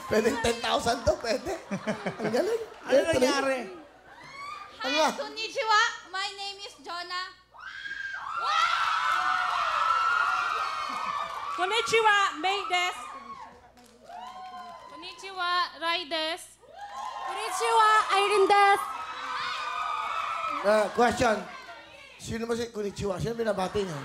Pwedeng 10,000 to, pwede. Ang galing. Ano nangyari? Ano ba? Hi, konnichiwa. My name is Jonah. Konnichiwa, May des. Konnichiwa, Rai desu. Konnichiwa, Irene des. Question. Sino ba si Konnichiwa? Sino binabati niya?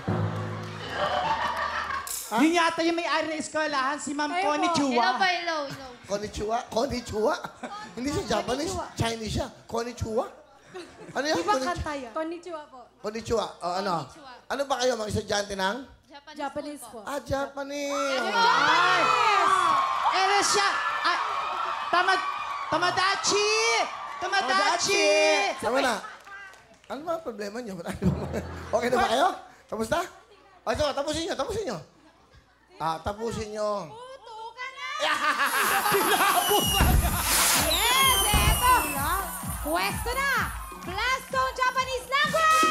Yun yata yung may-ari ng eskwelahan, si Ma'am Connie Hello Chua. po, hello. Konnichiwa? Konnichiwa? Hindi siya Japanese, Chinese siya. Konnichiwa? Ano yan? Konnichiwa po. Konnichiwa. O ano? Konnichiwa. Ano ba kayo, mga estudyante ng? Japanese po. Ah, Japanese. Ay! Ere siya! Ay! Tamadachi! Tamadachi! Sama na. Ano ba ang problema niyo? Okay na ba kayo? Tapos na? O, so, tapusin niyo, tapusin niyo. Tapusin niyo. Puto ka na! Yes, eto! Pwesto na! Blastone Japanese Language!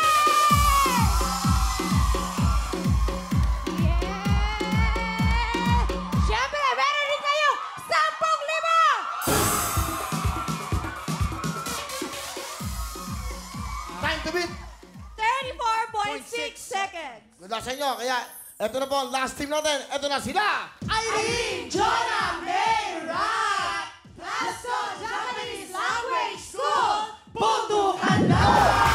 Yeah! Siyempre, meron rin kayo 10,000! Time to beat. 34.6 seconds. Good luck sa inyo. Kaya, eto na po ang last team natin. Eto na sila. Irene, Jonah, May, Rat! Blastone Japanese Language School! Puntukan na!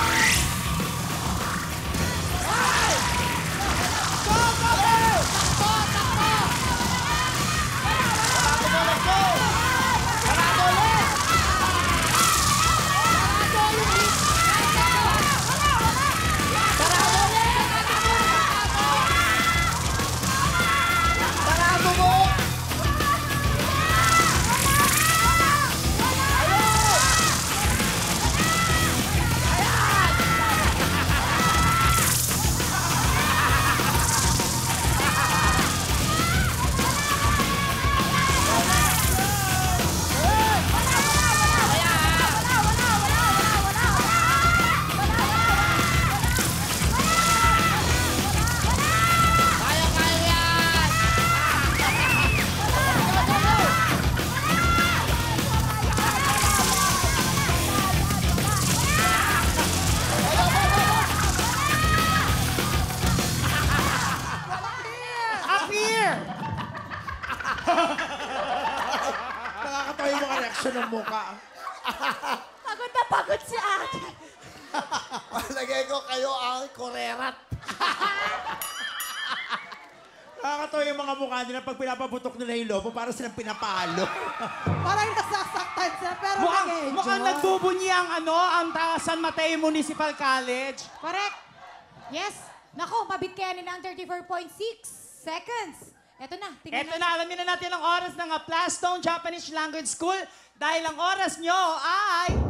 Nakakatawa yung mga reaksyon ng mukha. Pagod na pagod si ate. Lagay ko kayo ang korerat. Nakakatawa yung mga mukha nila pag pinapaputok nila yung lobo para silang pinapalo. Parang nasasaktan sila, pero Mukhang nagbubunyi ang San Mateo Municipal College. Correct. Yes. Naku, mabit kaya nila ang 34.6 seconds. Eto na, tingnan Eto na, alamin na natin ang oras ng Blastone Japanese Language School dahil ang oras nyo ay